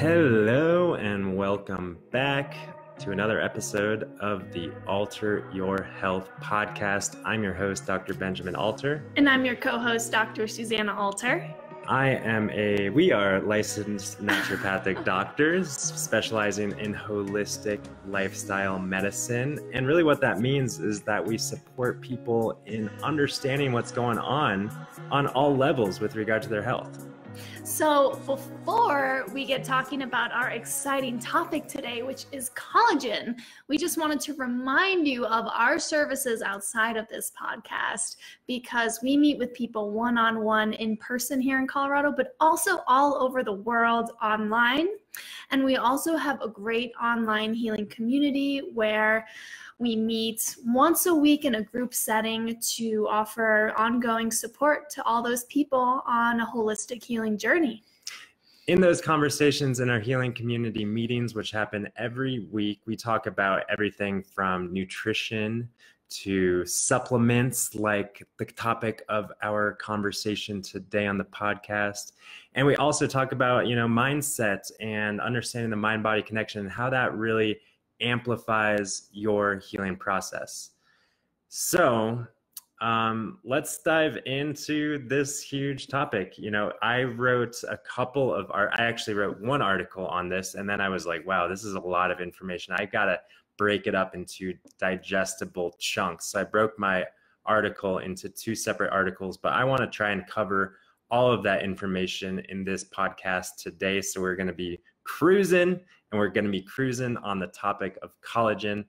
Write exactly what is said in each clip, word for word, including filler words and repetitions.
Hello and welcome back to another episode of the Alter Your Health podcast. I'm your host, Doctor Benjamin Alter. And I'm your co-host, Doctor Susanna Alter. I am a, we are licensed naturopathic doctors specializing in holistic lifestyle medicine. And really what that means is that we support people in understanding what's going on on all levels with regard to their health. So before we get talking about our exciting topic today, which is collagen, we just wanted to remind you of our services outside of this podcast, because we meet with people one-on-one in person here in Colorado, but also all over the world online. And we also have a great online healing community where we meet once a week in a group setting to offer ongoing support to all those people on a holistic healing journey. In those conversations in our healing community meetings, which happen every week, we talk about everything from nutrition to supplements, like the topic of our conversation today on the podcast. And we also talk about, you know, mindset and understanding the mind-body connection and how that really amplifies your healing process. So um, let's dive into this huge topic. You know, I wrote a couple of art. I actually wrote one article on this, and then I was like, wow, this is a lot of information. I gotta break it up into digestible chunks. So I broke my article into two separate articles, but I want to try and cover all of that information in this podcast today. So we're going to be cruising, and we're going to be cruising on the topic of collagen.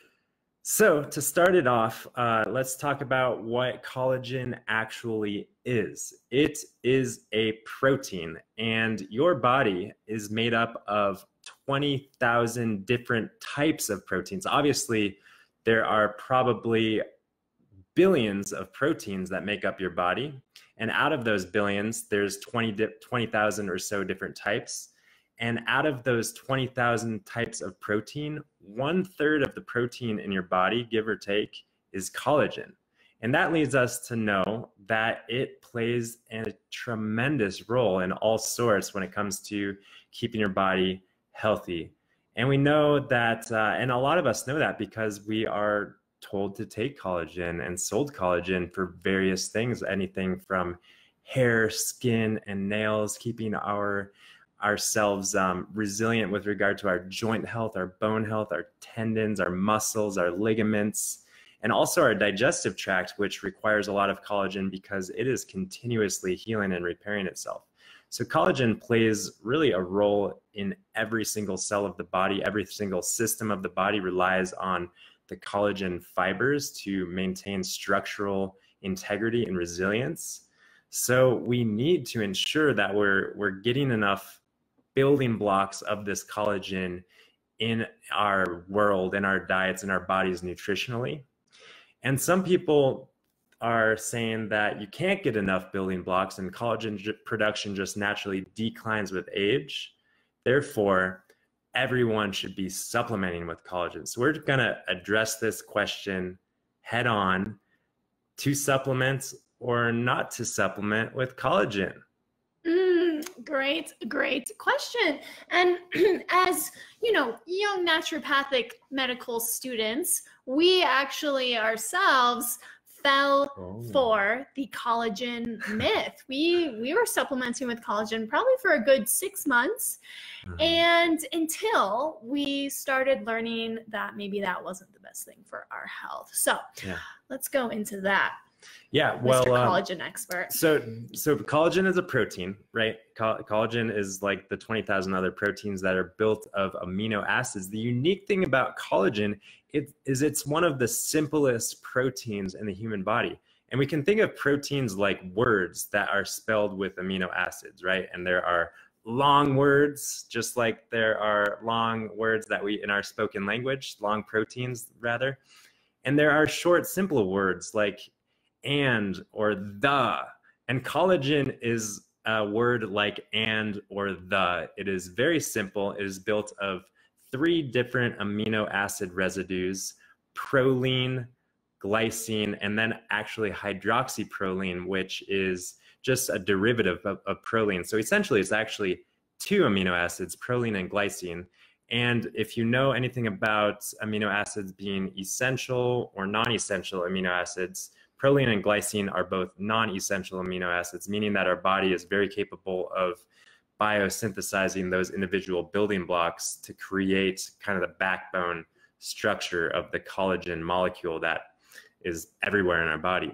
So to start it off, uh, let's talk about what collagen actually is. It is a protein, and your body is made up of twenty thousand different types of proteins. Obviously, there are probably billions of proteins that make up your body. And out of those billions, there's twenty thousand or so different types. And out of those twenty thousand types of protein, one third of the protein in your body, give or take, is collagen. And that leads us to know that it plays a tremendous role in all sorts when it comes to keeping your body healthy. And we know that, uh, and a lot of us know that because we are told to take collagen and sold collagen for various things, anything from hair, skin, and nails, keeping our ourselves um, resilient with regard to our joint health, our bone health, our tendons, our muscles, our ligaments, and also our digestive tract, which requires a lot of collagen because it is continuously healing and repairing itself. So collagen plays really a role in every single cell of the body. Every single system of the body relies on the collagen fibers to maintain structural integrity and resilience. So we need to ensure that we're, we're getting enough building blocks of this collagen in our world, in our diets, in our bodies nutritionally. And some people are saying that you can't get enough building blocks and collagen production just naturally declines with age. Therefore, everyone should be supplementing with collagen. So we're going to address this question head on: to supplement or not to supplement with collagen. Mm, great, great question. And as you know, young naturopathic medical students, we actually ourselves fell oh. for the collagen myth. We we were supplementing with collagen probably for a good six months. Mm-hmm. And until we started learning that maybe that wasn't the best thing for our health. So yeah. Let's go into that. Yeah, well, Mister Collagen um, expert. So, so collagen is a protein, right? Co- collagen is like the twenty thousand other proteins that are built of amino acids. The unique thing about collagen it, is it's one of the simplest proteins in the human body. And we can think of proteins like words that are spelled with amino acids, right? And there are long words, just like there are long words that we, in our spoken language, long proteins rather. And there are short, simple words like and or the, and collagen is a word like and or the. It is very simple. It is built of three different amino acid residues: proline, glycine, and then actually hydroxyproline, which is just a derivative of, of proline. So essentially it's actually two amino acids, proline and glycine. And if you know anything about amino acids being essential or non-essential amino acids, proline and glycine are both non-essential amino acids, meaning that our body is very capable of biosynthesizing those individual building blocks to create kind of the backbone structure of the collagen molecule that is everywhere in our body.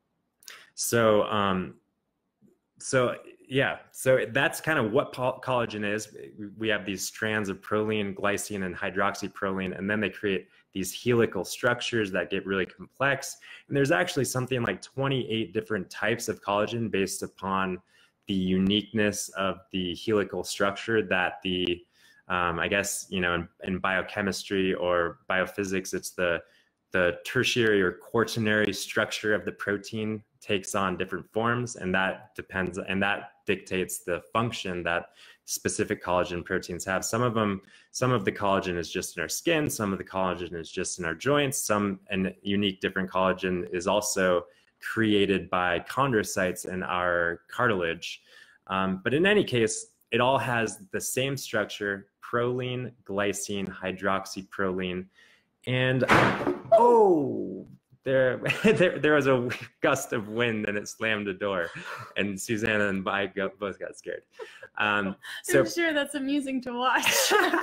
So, um, so yeah, so that's kind of what collagen is. We have these strands of proline, glycine, and hydroxyproline, and then they create these helical structures that get really complex. And there's actually something like twenty-eight different types of collagen based upon the uniqueness of the helical structure that the, um, I guess, you know, in, in biochemistry or biophysics, it's the, the tertiary or quaternary structure of the protein takes on different forms, and that depends, and that dictates the function that specific collagen proteins have. Some of them, some of the collagen is just in our skin, some of the collagen is just in our joints, some and unique different collagen is also created by chondrocytes in our cartilage. Um, but in any case, it all has the same structure: proline, glycine, hydroxyproline, and oh, there, there, there was a gust of wind and it slammed the door, and Susanna and I go, both got scared. Um, so, I'm sure that's amusing to watch.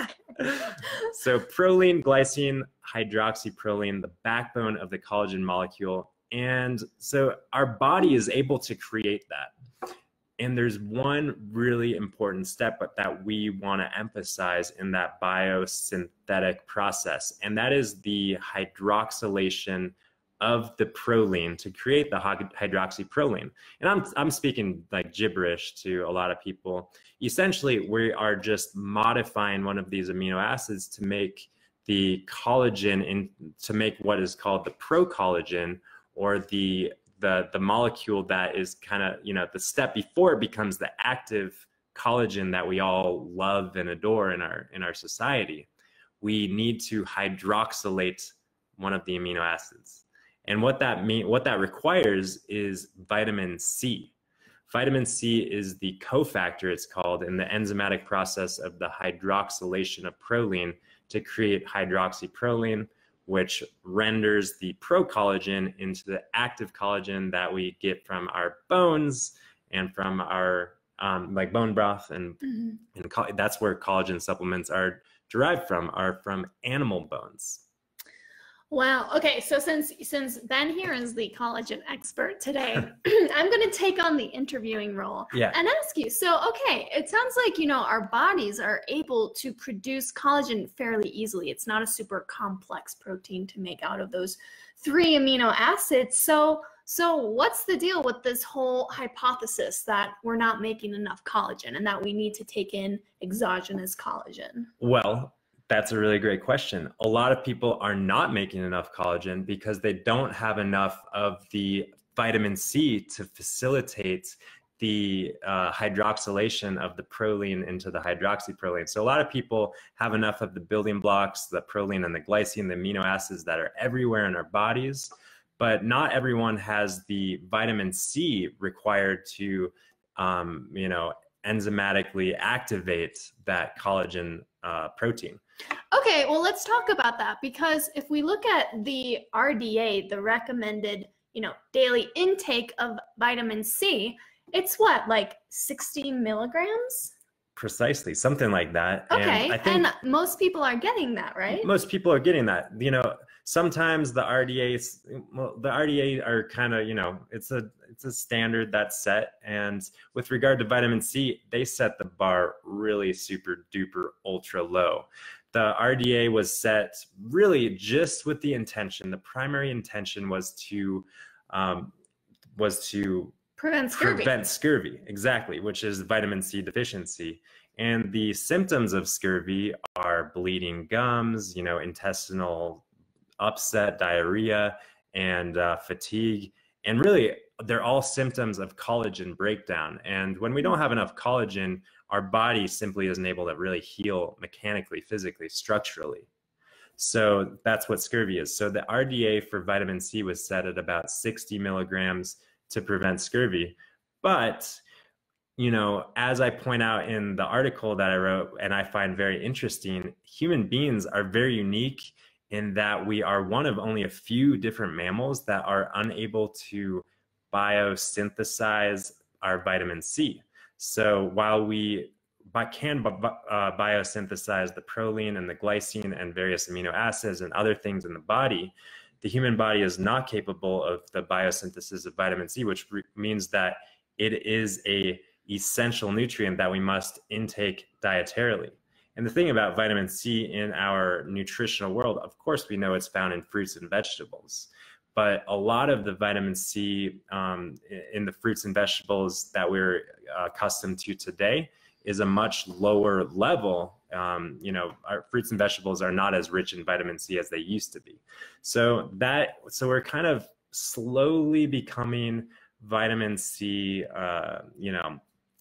So proline, glycine, hydroxyproline, the backbone of the collagen molecule. And so our body is able to create that. And there's one really important step that we want to emphasize in that biosynthetic process, and that is the hydroxylation of the proline to create the hydroxyproline. And I'm, I'm speaking like gibberish to a lot of people. Essentially, we are just modifying one of these amino acids to make the collagen, in, to make what is called the procollagen, or the the the molecule that is kind of, you know, the step before it becomes the active collagen that we all love and adore in our in our society. We need to hydroxylate one of the amino acids. And what that mean what that requires is vitamin C. Vitamin C is the cofactor, it's called, in the enzymatic process of the hydroxylation of proline to create hydroxyproline, which renders the procollagen into the active collagen that we get from our bones and from our um, like bone broth, and, mm-hmm. and that's where collagen supplements are derived from, are from animal bones. Wow. Okay. So since since Ben here is the collagen expert today, I'm going to take on the interviewing role yeah. and ask you. So, okay, it sounds like, you know, our bodies are able to produce collagen fairly easily. It's not a super complex protein to make out of those three amino acids. So, so what's the deal with this whole hypothesis that we're not making enough collagen and that we need to take in exogenous collagen? Well, that's a really great question. A lot of people are not making enough collagen because they don't have enough of the vitamin C to facilitate the uh, hydroxylation of the proline into the hydroxyproline. So a lot of people have enough of the building blocks, the proline and the glycine, the amino acids that are everywhere in our bodies, but not everyone has the vitamin C required to, um, you know, enzymatically activate that collagen uh, protein. Okay, well, let's talk about that, because if we look at the R D A, the recommended, you know, daily intake of vitamin C, it's what, like sixty milligrams? Precisely, something like that. Okay, and, I think and most people are getting that, right? Most people are getting that. You know, sometimes the R D As, well, the R D A are kind of, you know, it's a it's a standard that's set. And with regard to vitamin C, they set the bar really super duper ultra low. The R D A was set really just with the intention. The primary intention was to um, was to prevent scurvy. Prevent scurvy, exactly, which is vitamin C deficiency. And the symptoms of scurvy are bleeding gums, you know, intestinal upset, diarrhea, and uh, fatigue. And really, they're all symptoms of collagen breakdown. And when we don't have enough collagen, our body simply isn't able to really heal mechanically, physically, structurally. So that's what scurvy is. So the R D A for vitamin C was set at about sixty milligrams to prevent scurvy. But you know, as I point out in the article that I wrote, and I find very interesting, human beings are very unique in that we are one of only a few different mammals that are unable to biosynthesize our vitamin C. So while we can uh, biosynthesize the proline and the glycine and various amino acids and other things in the body, the human body is not capable of the biosynthesis of vitamin C, which means that it is a essential nutrient that we must intake dietarily. And the thing about vitamin C in our nutritional world, of course, we know it's found in fruits and vegetables, but a lot of the vitamin C um, in the fruits and vegetables that we're uh, accustomed to today is a much lower level. Um, you know, our fruits and vegetables are not as rich in vitamin C as they used to be. So that, so we're kind of slowly becoming vitamin C, uh, you know,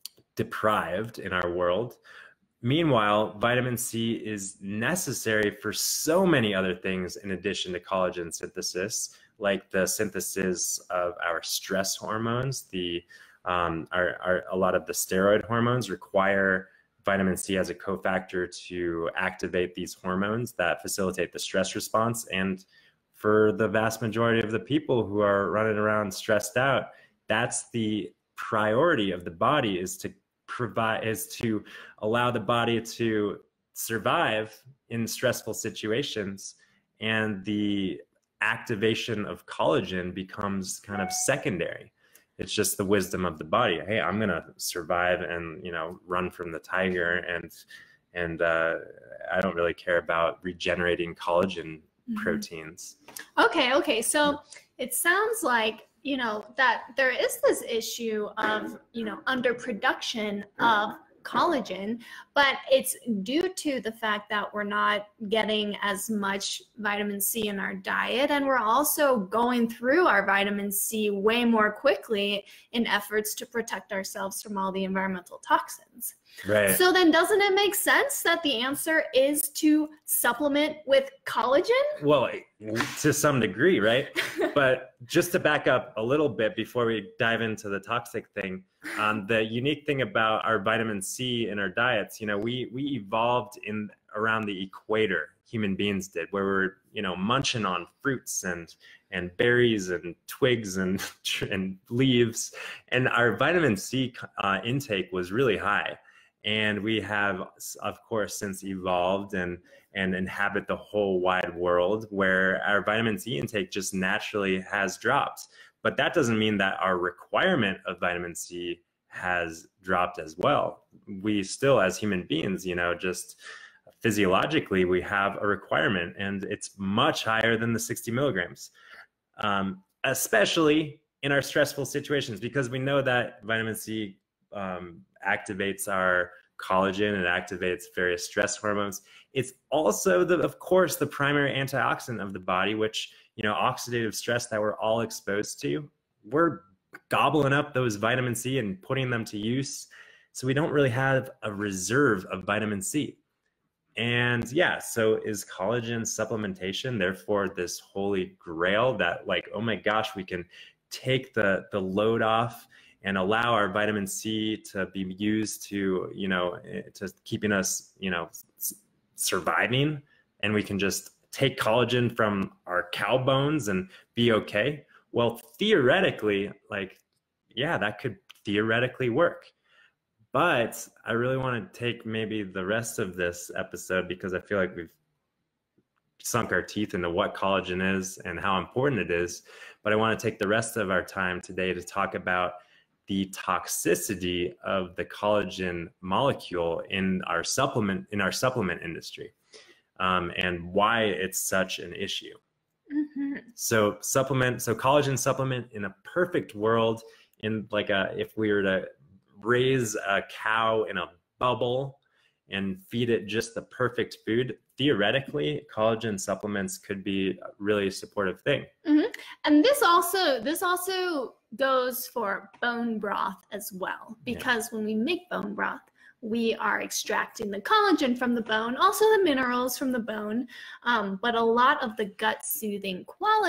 deprived in our world. Meanwhile, vitamin C is necessary for so many other things in addition to collagen synthesis, like the synthesis of our stress hormones. The um, our, our, a lot of the steroid hormones require vitamin C as a cofactor to activate these hormones that facilitate the stress response. And for the vast majority of the people who are running around stressed out, that's the priority of the body, is to provide, is to allow the body to survive in stressful situations. And the activation of collagen becomes kind of secondary. It's just the wisdom of the body. Hey, I'm gonna survive and, you know, run from the tiger, and and uh, I don't really care about regenerating collagen mm-hmm. proteins. Okay, okay. So it sounds like, you know, that there is this issue of, you know, underproduction of collagen, but it's due to the fact that we're not getting as much vitamin C in our diet, and we're also going through our vitamin C way more quickly in efforts to protect ourselves from all the environmental toxins. Right. So then doesn't it make sense that the answer is to supplement with collagen? Well, to some degree, right? But just to back up a little bit before we dive into the toxic thing, um, the unique thing about our vitamin C in our diets, you know, we we evolved in around the equator, human beings did, where we're, you know, munching on fruits and and berries and twigs and and leaves, and our vitamin C uh, intake was really high. And we have, of course, since evolved and, and inhabit the whole wide world where our vitamin C intake just naturally has dropped. But that doesn't mean that our requirement of vitamin C has dropped as well. We still, as human beings, you know, just physiologically, we have a requirement, and it's much higher than the sixty milligrams, um, especially in our stressful situations, because we know that vitamin C um, activates our collagen and activates various stress hormones. It's also, the, of course, the primary antioxidant of the body, which, you know, oxidative stress that we're all exposed to, we're gobbling up those vitamin C and putting them to use. So we don't really have a reserve of vitamin C. And yeah, so is collagen supplementation therefore this holy grail that, like, oh my gosh, we can take the, the load off and allow our vitamin C to be used to, you know, to keeping us, you know, surviving, and we can just take collagen from our cow bones and be okay? Well, theoretically, like, yeah, that could theoretically work. But I really want to take maybe the rest of this episode, because I feel like we've sunk our teeth into what collagen is and how important it is. But I want to take the rest of our time today to talk about the toxicity of the collagen molecule in our supplement in our supplement industry, um, and why it's such an issue. Mm-hmm. So supplement, so collagen supplement in a perfect world, in like a, if we were to raise a cow in a bubble and feed it just the perfect food, theoretically, collagen supplements could be a really supportive thing. Mm-hmm. And this also, this also goes for bone broth as well, because yeah. when we make bone broth, we are extracting the collagen from the bone, also the minerals from the bone, um, but a lot of the gut soothing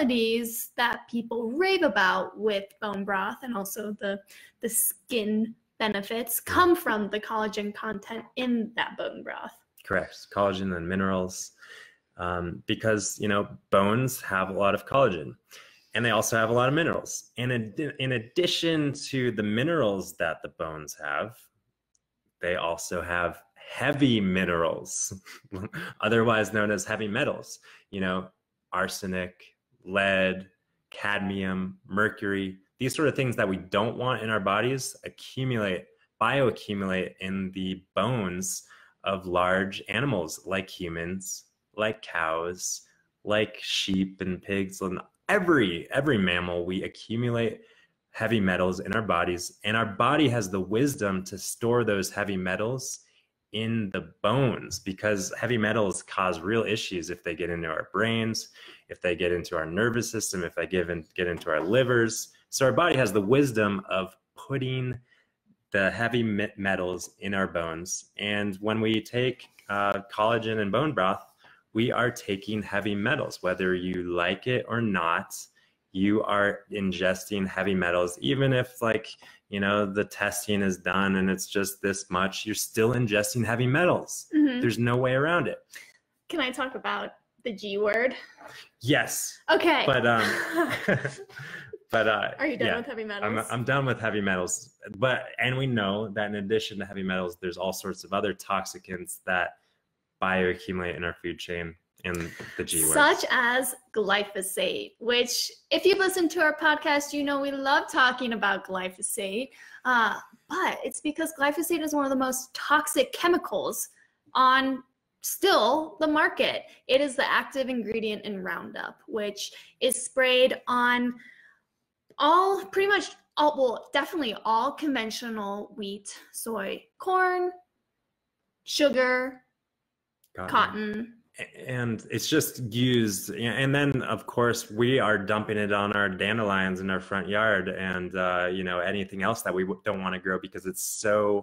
qualities that people rave about with bone broth, and also the, the skin benefits come from the collagen content in that bone broth. Correct. Collagen and minerals, um, because, you know, bones have a lot of collagen and they also have a lot of minerals. And in, in addition to the minerals that the bones have, they also have heavy minerals, otherwise known as heavy metals, you know, arsenic, lead, cadmium, mercury. These sort of things that we don't want in our bodies accumulate, bioaccumulate in the bones of large animals like humans, like cows, like sheep and pigs, and every every mammal. We accumulate heavy metals in our bodies, and our body has the wisdom to store those heavy metals in the bones, because heavy metals cause real issues if they get into our brains, if they get into our nervous system, if they get, in, get into our livers. So our body has the wisdom of putting the heavy metals in our bones. And when we take uh, collagen and bone broth, we are taking heavy metals. Whether you like it or not, you are ingesting heavy metals. Even if, like, you know, the testing is done and it's just this much, you're still ingesting heavy metals. Mm-hmm. There's no way around it. Can I talk about the G word? Yes. Okay. But um but uh are you done yeah, with heavy metals? I'm, I'm done with heavy metals. But and we know that in addition to heavy metals, there's all sorts of other toxicants that bioaccumulate in our food chain. In the G word. Such as glyphosate, which if you've listened to our podcast, you know we love talking about glyphosate, uh, but it's because glyphosate is one of the most toxic chemicals on still the market. It is the active ingredient in Roundup, which is sprayed on all, pretty much all, well, definitely all conventional wheat, soy, corn, sugar, cotton. cotton And it's just used, and then of course we are dumping it on our dandelions in our front yard, and uh, you know, anything else that we don't want to grow because it's so,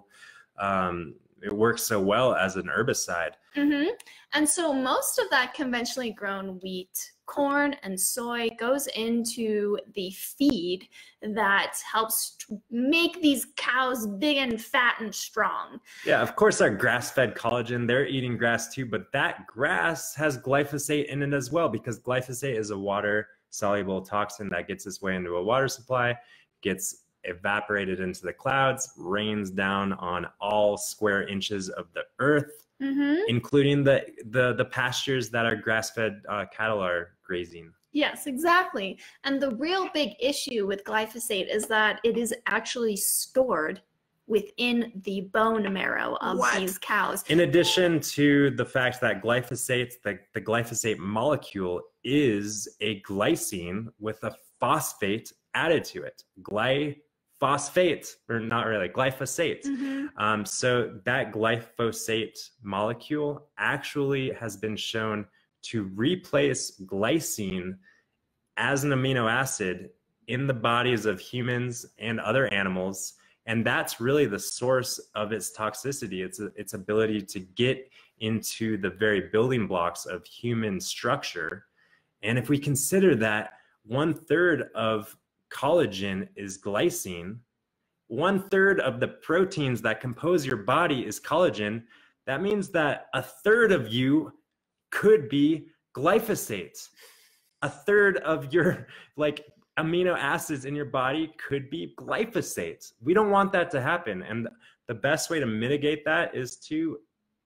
um, it works so well as an herbicide. Mm-hmm. And so most of that conventionally grown wheat, corn, and soy goes into the feed that helps to make these cows big and fat and strong. Yeah, of course, our grass-fed collagen, they're eating grass too, but that grass has glyphosate in it as well, because glyphosate is a water-soluble toxin that gets its way into a water supply, gets evaporated into the clouds, rains down on all square inches of the earth, mm-hmm. including the, the, the pastures that our grass-fed uh, cattle are grazing. Yes, exactly. And the real big issue with glyphosate is that it is actually stored within the bone marrow of what? these cows. In addition to the fact that glyphosate, the, the glyphosate molecule is a glycine with a phosphate added to it. Glyphosate, or not really, glyphosate. Mm-hmm. Um, so that glyphosate molecule actually has been shown to replace glycine as an amino acid in the bodies of humans and other animals. And that's really the source of its toxicity. It's a, its ability to get into the very building blocks of human structure. And if we consider that one third of collagen is glycine, one third of the proteins that compose your body is collagen, that means that a third of you could be glyphosate. A third of your like amino acids in your body could be glyphosate. We don't want that to happen. And the best way to mitigate that is to,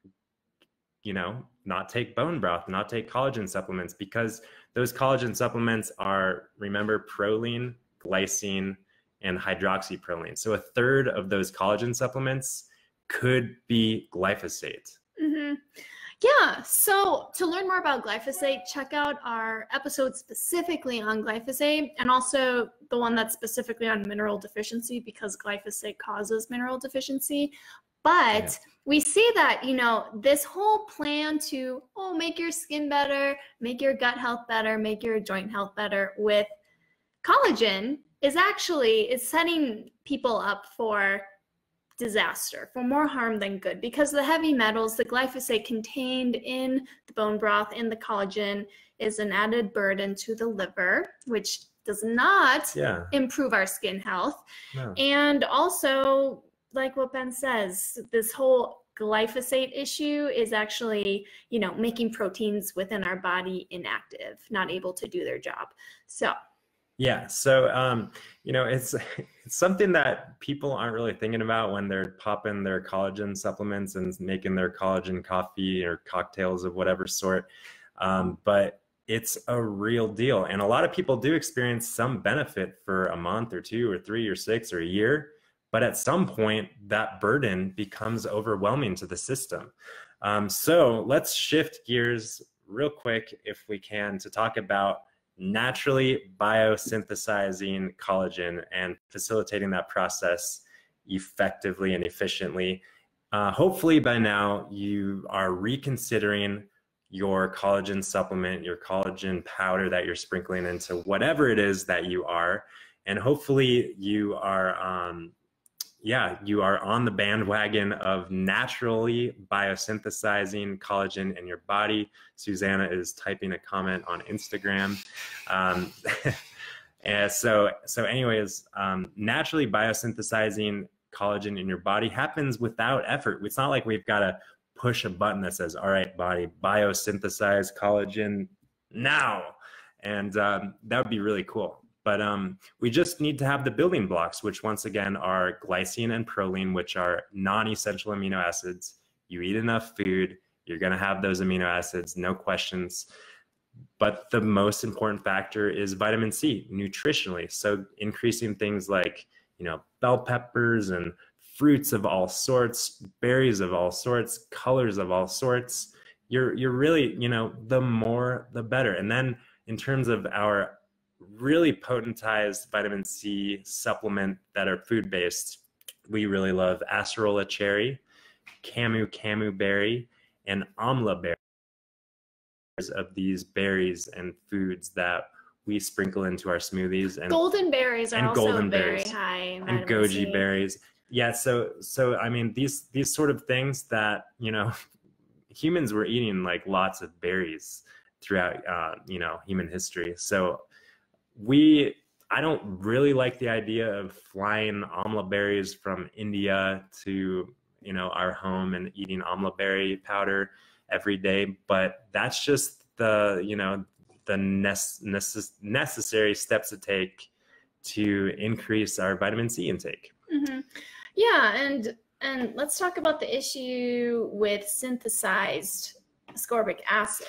you know, not take bone broth, not take collagen supplements, because those collagen supplements are, remember, proline, glycine, and hydroxyproline. So a third of those collagen supplements could be glyphosate. Mm-hmm. Yeah, so to learn more about glyphosate, check out our episode specifically on glyphosate, and also the one that's specifically on mineral deficiency, because glyphosate causes mineral deficiency. But yeah. we see that, you know, this whole plan to, oh, make your skin better, make your gut health better, make your joint health better with collagen is actually, is setting people up for disaster, for more harm than good, because the heavy metals, the glyphosate contained in the bone broth, in the collagen, is an added burden to the liver, which does not yeah. improve our skin health. No. And also like what Ben says, this whole glyphosate issue is actually, you know, making proteins within our body inactive, not able to do their job. So yeah, so um, you know, it's it's something that people aren't really thinking about when they're popping their collagen supplements and making their collagen coffee or cocktails of whatever sort. Um, but it's a real deal, and a lot of people do experience some benefit for a month or two or three or six or a year. But at some point, that burden becomes overwhelming to the system. Um, so let's shift gears real quick, if we can, to talk about naturally biosynthesizing collagen and facilitating that process effectively and efficiently. Uh, hopefully by now you are reconsidering your collagen supplement, your collagen powder that you're sprinkling into whatever it is that you are. And hopefully you are, um, yeah, you are on the bandwagon of naturally biosynthesizing collagen in your body. Susanna is typing a comment on Instagram. Um, and so, so anyways, um, naturally biosynthesizing collagen in your body happens without effort. It's not like we've got to push a button that says, all right, body, biosynthesize collagen now. And um, that would be really cool. But um, we just need to have the building blocks, which once again are glycine and proline, which are non-essential amino acids. You eat enough food, you're going to have those amino acids, no questions. But the most important factor is vitamin C, nutritionally. So increasing things like, you know, bell peppers and fruits of all sorts, berries of all sorts, colors of all sorts. You're, you're really, you know, the more, the better. And then in terms of our really potentized vitamin C supplement that are food-based, we really love acerola cherry, camu camu berry, and amla berry, of these berries and foods that we sprinkle into our smoothies. And golden berries are and also golden very berries, high in and vitamin goji C. berries. Yeah, so so I mean these these sort of things that, you know, humans were eating like lots of berries throughout uh, you know, human history. So we I don't really like the idea of flying amla berries from India to, you know, our home and eating amla berry powder every day, but that's just the, you know, the necess necessary steps to take to increase our vitamin C intake. Mm-hmm. Yeah, and and let's talk about the issue with synthesized ascorbic acid.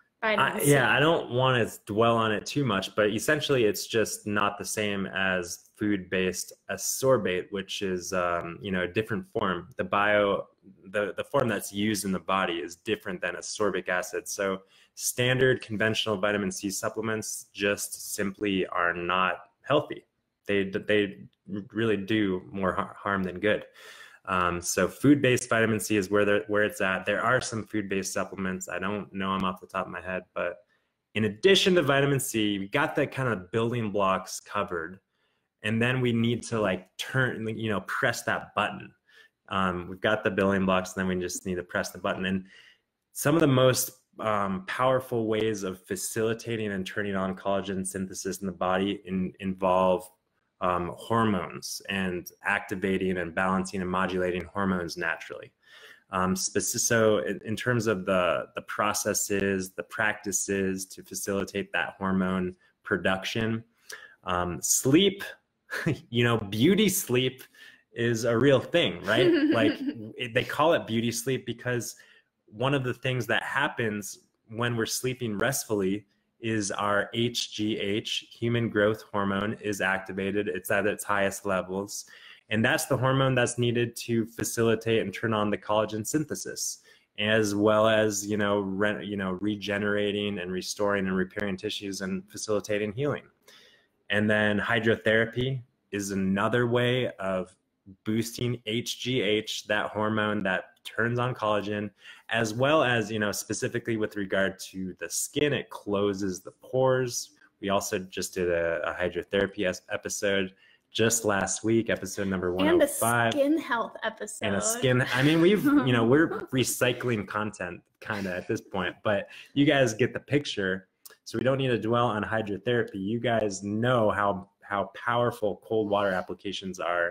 I, yeah, I don't want to dwell on it too much, but essentially it's just not the same as food-based ascorbate, which is um, you know, a different form. The bio, the the form that's used in the body is different than ascorbic acid. So standard conventional vitamin C supplements just simply are not healthy. They they really do more harm than good. Um, so food-based vitamin C is where they're, where it's at. There are some food-based supplements. I don't know them off the top of my head, but in addition to vitamin C, we got the kind of building blocks covered. And then we need to like turn, you know, press that button. Um, we've got the building blocks, and then we just need to press the button. And some of the most um, powerful ways of facilitating and turning on collagen synthesis in the body in, involve Um, hormones and activating and balancing and modulating hormones naturally. Um, so in, in terms of the, the processes, the practices to facilitate that hormone production, um, sleep, you know, beauty sleep is a real thing, right? Like it, they call it beauty sleep because one of the things that happens when we're sleeping restfully is our H G H, human growth hormone, is activated. It's at its highest levels. And that's the hormone that's needed to facilitate and turn on the collagen synthesis, as well as, you know, re, you know, regenerating and restoring and repairing tissues and facilitating healing. And then hydrotherapy is another way of boosting H G H, that hormone that turns on collagen, as well as, you know, specifically with regard to the skin, it closes the pores. We also just did a, a hydrotherapy episode just last week, episode number one oh five. And a skin health episode. And a skin, I mean, we've, you know, we're recycling content kind of at this point, but you guys get the picture. So we don't need to dwell on hydrotherapy. You guys know how, how powerful cold water applications are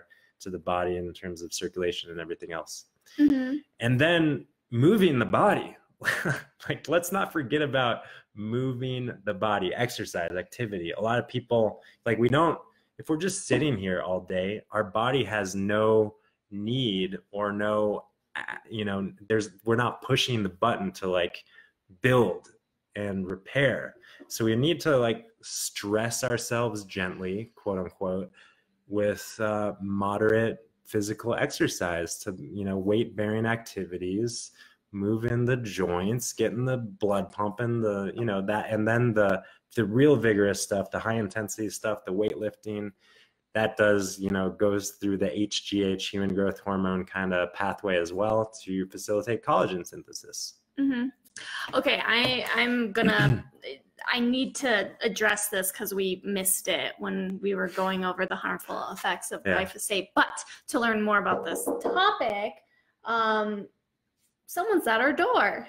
to the body in terms of circulation and everything else. Mm-hmm. And then moving the body. Like, let's not forget about moving the body, exercise, activity. A lot of people, like, we don't, if we're just sitting here all day, our body has no need or no, you know, there's, we're not pushing the button to like build and repair. So we need to like stress ourselves gently, quote unquote, with uh, moderate physical exercise to, you know, weight bearing activities, moving the joints, getting the blood pumping, the, you know, that, and then the, the real vigorous stuff, the high intensity stuff, the weightlifting, that does, you know, goes through the H G H, human growth hormone kind of pathway as well to facilitate collagen synthesis. Mm-hmm. Okay, I, I'm gonna, I need to address this because we missed it when we were going over the harmful effects of Yeah. glyphosate. But to learn more about this topic, um, someone's at our door.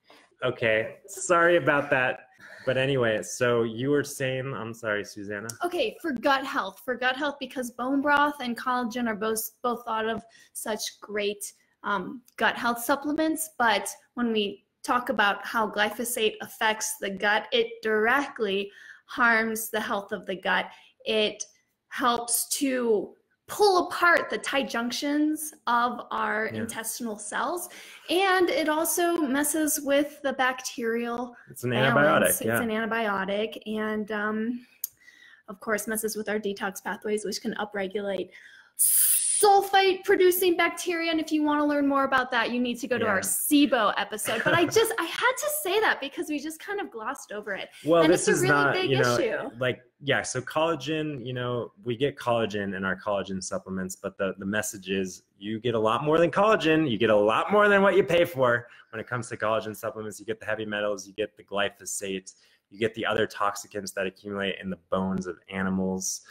Okay, sorry about that. But anyway, so you were saying, I'm sorry, Susanna. Okay, for gut health, for gut health, because bone broth and collagen are both both thought of such great um, gut health supplements. But when we talk about how glyphosate affects the gut, it directly harms the health of the gut. It helps to pull apart the tight junctions of our Yeah. intestinal cells, and it also messes with the bacterial It's an balance. antibiotic. Yeah. It's an antibiotic, and um, of course messes with our detox pathways, which can upregulate sulfite producing bacteria. And if you want to learn more about that, you need to go to Yeah. our SIBO episode. But I just I had to say that because we just kind of glossed over it. Well, And this it's a is really not, big you know, issue. like, yeah, so collagen, you know, we get collagen in our collagen supplements, but the, the message is you get a lot more than collagen. You get a lot more than what you pay for when it comes to collagen supplements. You get the heavy metals, you get the glyphosate, you get the other toxicants that accumulate in the bones of animals.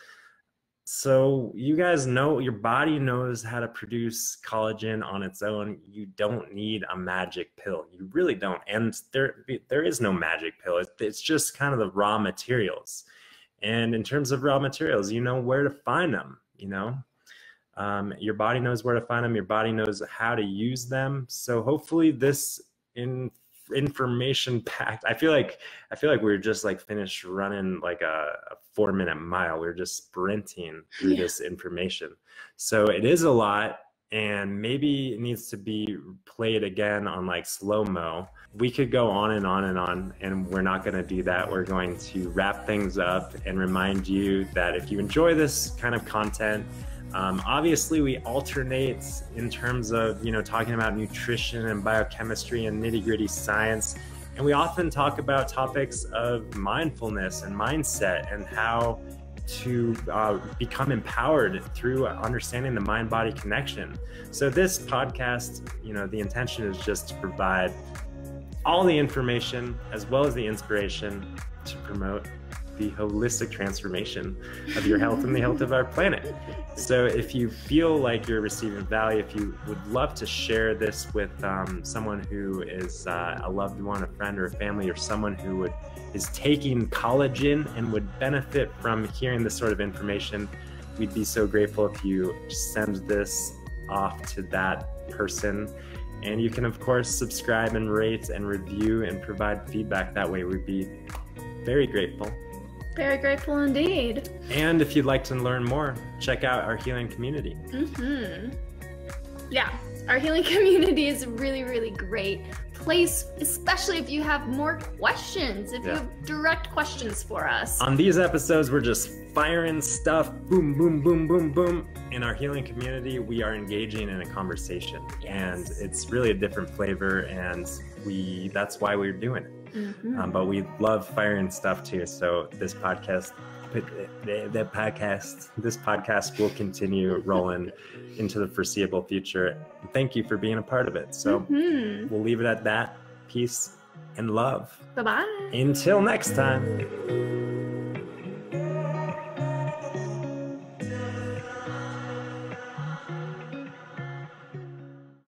So you guys know, your body knows how to produce collagen on its own. You don't need a magic pill. You really don't. And there, there is no magic pill. It's, it's just kind of the raw materials. And in terms of raw materials, you know where to find them, you know. Um, your body knows where to find them. Your body knows how to use them. So hopefully this in information packed, I feel like I feel like we we're just like finished running like a, a four minute mile. We we're just sprinting through Yeah. this information. So it is a lot, and maybe it needs to be played again on like slow-mo. We could go on and on and on, and we're not going to do that. We're going to wrap things up and remind you that if you enjoy this kind of content, Um, obviously, we alternate in terms of, you know, talking about nutrition and biochemistry and nitty-gritty science. And we often talk about topics of mindfulness and mindset and how to uh, become empowered through understanding the mind-body connection. So this podcast, you know, the intention is just to provide all the information as well as the inspiration to promote the holistic transformation of your health and the health of our planet. So if you feel like you're receiving value, if you would love to share this with um, someone who is uh, a loved one, a friend or a family, or someone who would is taking collagen and would benefit from hearing this sort of information, we'd be so grateful if you send this off to that person. And you can, of course, subscribe and rate and review and provide feedback. That way we'd be very grateful. Very grateful indeed. And if you'd like to learn more, check out our healing community. Mm-hmm. Yeah, our healing community is a really, really great place, especially if you have more questions, if Yeah. you have direct questions for us. On these episodes, we're just firing stuff, boom, boom, boom, boom, boom. In our healing community, we are engaging in a conversation, and it's really a different flavor, and we that's why we're doing it. Mm-hmm. Um, but we love firing stuff too. So this podcast, the podcast, this podcast will continue rolling into the foreseeable future. Thank you for being a part of it. So Mm-hmm. we'll leave it at that. Peace and love. Bye-bye. Until next time.